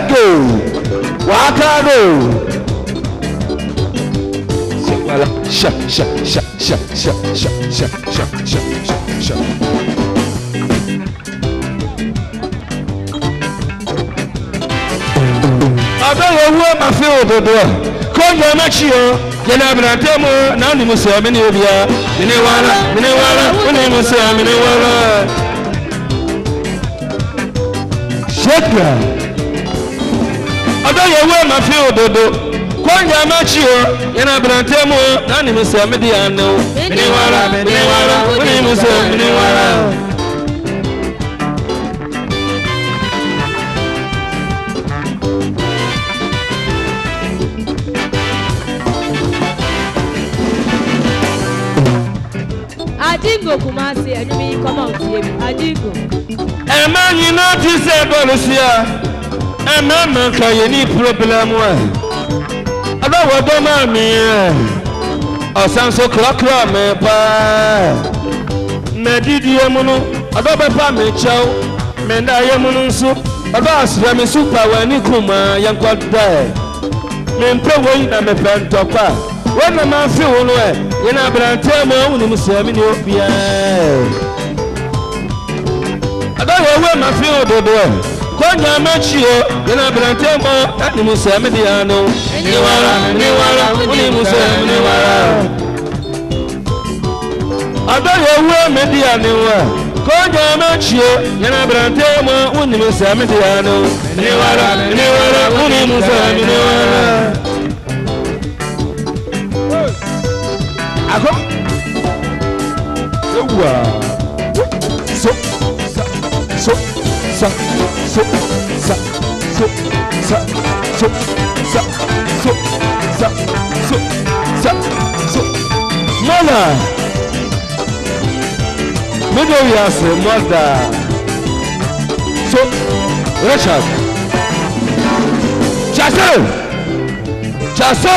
go. Wakado. Sha. Abayo wo ma fe ododo. Ko ya ma chi o. Ye na brante mo na ni mo se me ni obia. Mene wala, oni mo se mene wala. Shekra. Abayo wo ma fe ododo. Ko ya ma chi o. Ye na brante mo na ni mo se me di anu. Mene wala, oni mo se mene wala. Adingo Kumasi, and you come out here. Adingo. A man, you know, to say, Bolusia, a man, can you need problem? I don't want to man me. Or some so clock, me, pa. Medidiamono, I don't have me, chow, Mendayamono soup, a boss, Remy Super, when you come, young God die. Men pay and me pen topa. When a man feel away, you know, but I tell me only Muslim in your beer. I don't know where my field do. When you match you, you know, but I tell me that you must have me. I know. Only Muslim. I don't know where Mediana. When you match you, you know, but I tell me only Muslim. I know. Only Muslim. Ako Mona Middle years mother so Richard Chasso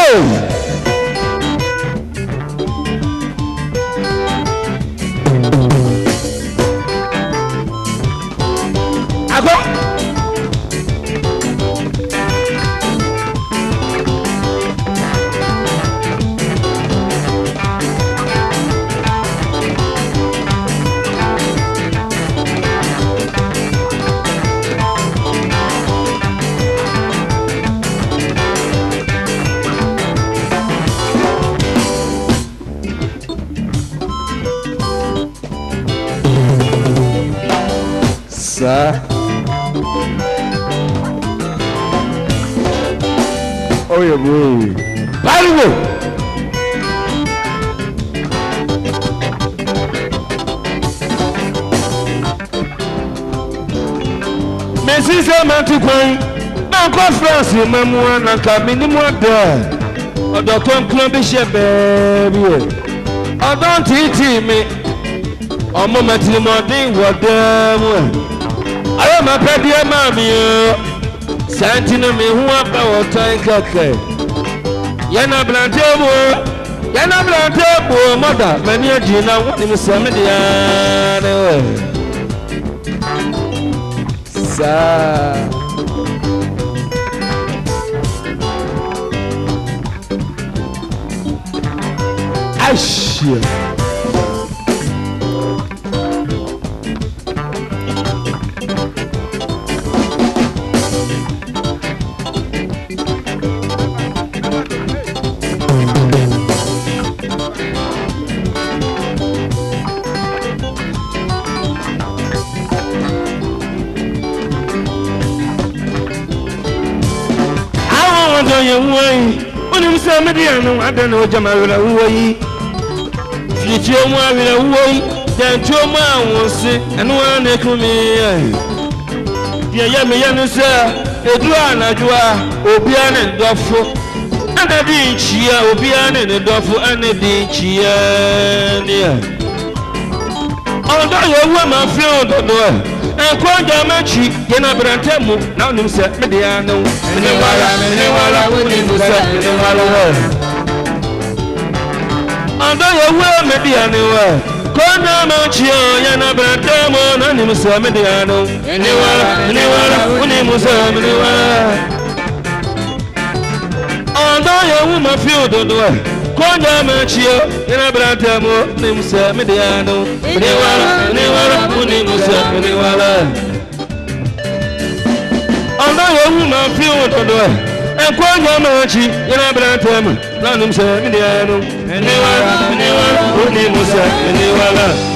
Oh, yeah, boy. Bible. Messi said, "Man, to coin. Now, conference, you memoir, and come in the water. Or the concluding baby. I don't eat me. Or moment in the morning, what damn. I am a petty mammy. Santino me who up our time cake. Yana Blantebo, mother, many of you now want him some of the Sir. Ash. When you say Mediano, I don't know Jamal away. Future one will away, then 2 man will sit and one echo me. Dear Yamian, sir, Edwana, Obian and Doffo, and a dinchia, Obian and a Doffo, and a dinchia. Although your woman filled the door. And Quanda Machi, Yenabratemo, now you said Mediano, and the Walla, winning the Walla. Although you were Mediano, Kona machio yana bratamo na ni musamediano. Niwala uni musamediwala. Although your woman feel don't do it. Kona machio yana bratamo ni musamediano. Niwala uni musamediwala. Although your woman feel don't do it. And Kona machi yana bratamo na ni musamediano. Niwala uni musamediwala.